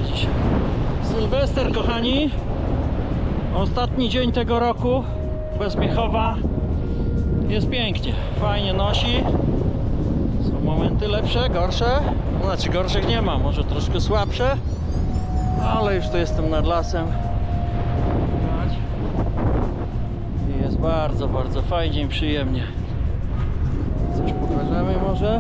dzisiaj. Sylwester, kochani. Ostatni dzień tego roku bez Miechowa. Jest pięknie, fajnie nosi. Są momenty lepsze, gorsze. Znaczy gorszych nie ma, może troszkę słabsze. Ale już tu jestem nad lasem. I jest bardzo, bardzo fajnie i przyjemnie. Coś pokażemy może?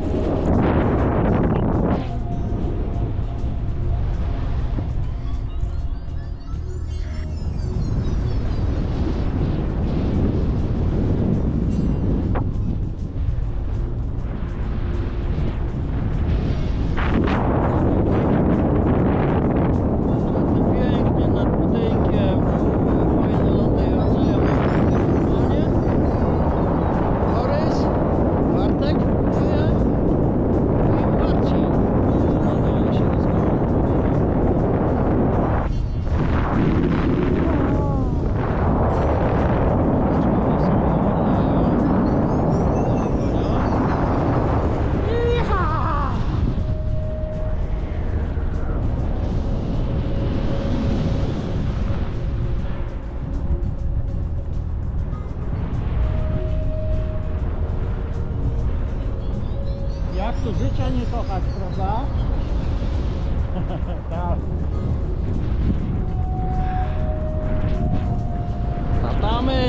Jak tu życia nie kochać, prawda? Tak. Latamy!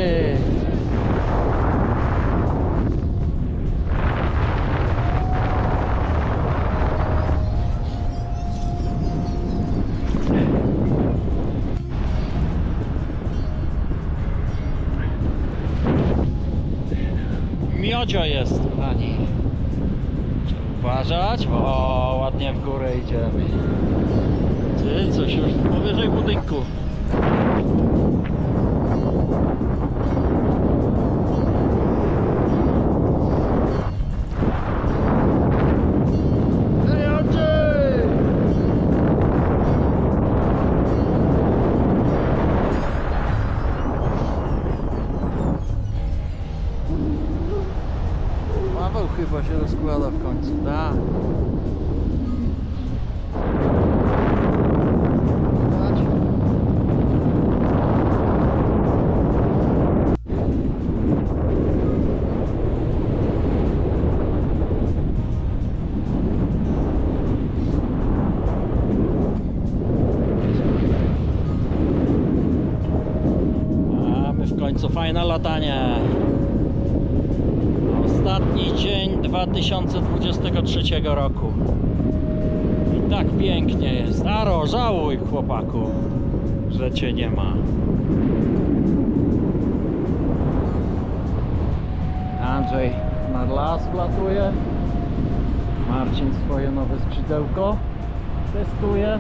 Miodzio jest, kochani. Uważać, o, ładnie w górę idziemy. Ty, coś już powyżej budynku. Paweł chyba się rozkłada w końcu, tak. Mamy w końcu fajne latanie. Ostatni dzień 2023 roku. I tak pięknie jest. Aro, żałuj, chłopaku, że cię nie ma. Andrzej nad las wlatuje. Marcin swoje nowe skrzydełko testuje.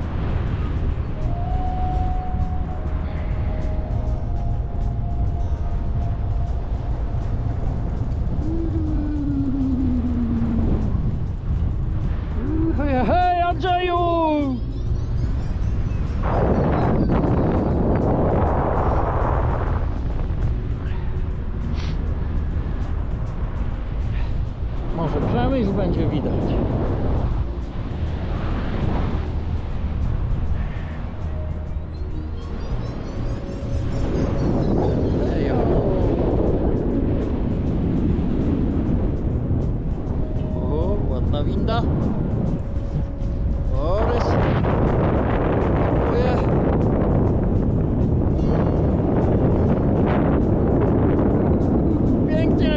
Hej, Andrzeju! Może przemysł będzie widać. O, ładna winda. Borys. Dziękuję. Pięknie.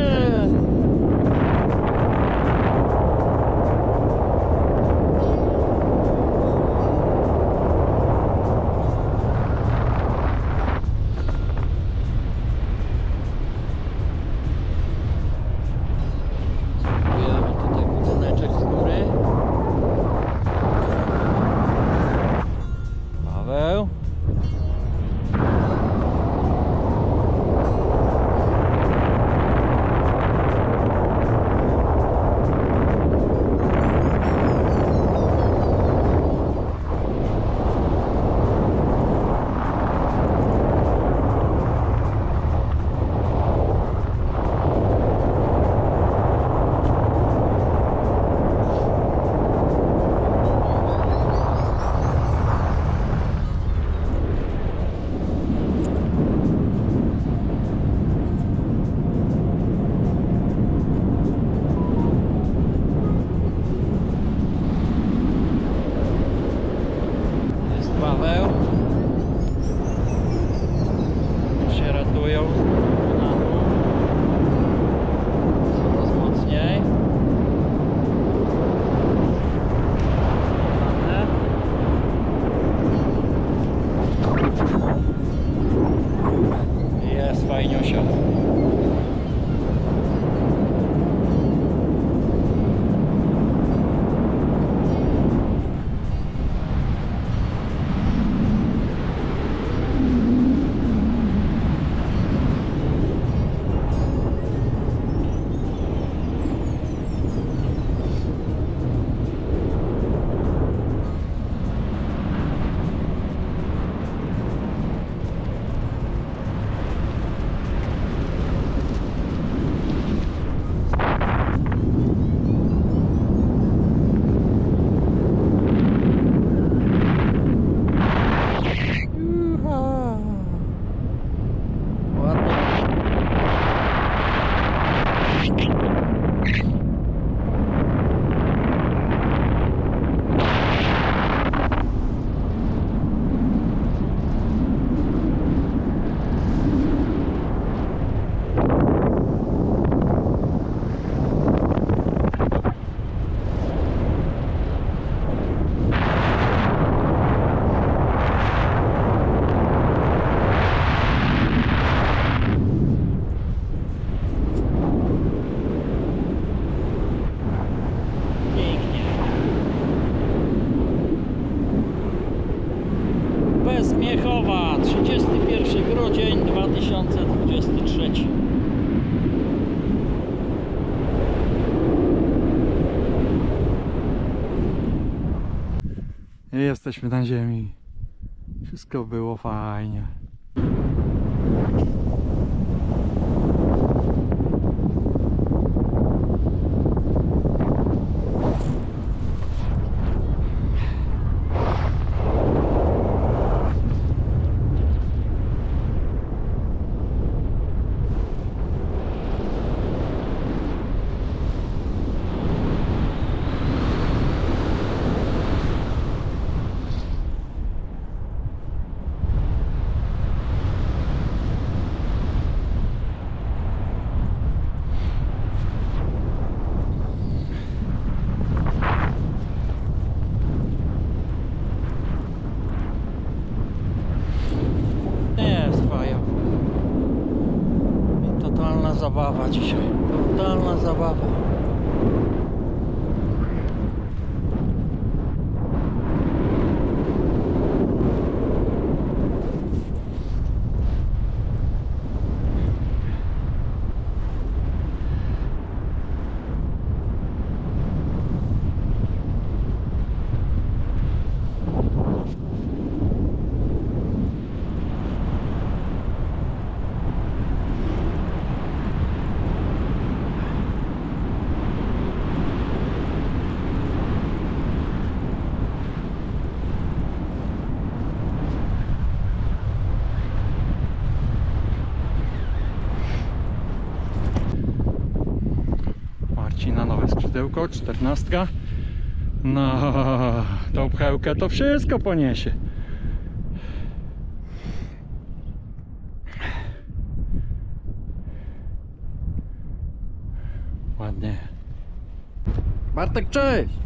Spróbujemy tutaj budyneczek z góry. jesteśmy na ziemi. Wszystko było fajnie. Zabawa dzisiaj, totalna zabawa. Na nowe skrzydełko, 14. No, tą pchełkę to wszystko poniesie. Ładnie. Bartek, cześć!